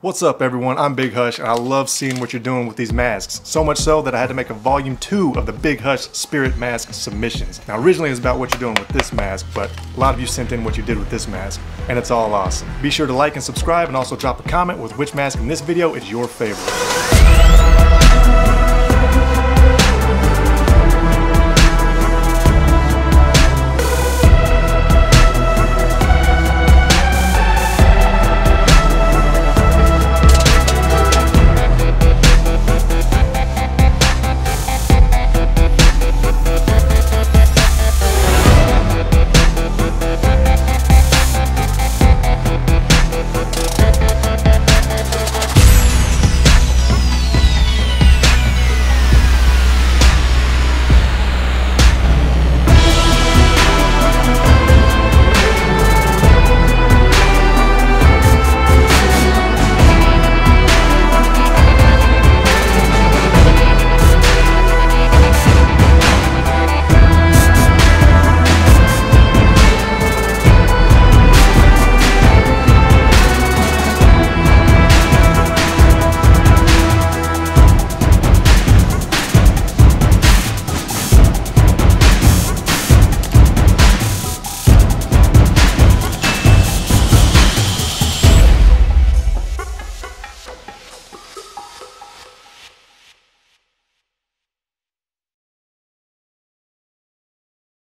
What's up everyone, I'm Big Hush and I love seeing what you're doing with these masks. So much so that I had to make a volume 2 of the Big Hush Spirit Mask submissions. Now originally it was about what you're doing with this mask, but a lot of you sent in what you did with this mask, and it's all awesome. Be sure to like and subscribe and also drop a comment with which mask in this video is your favorite.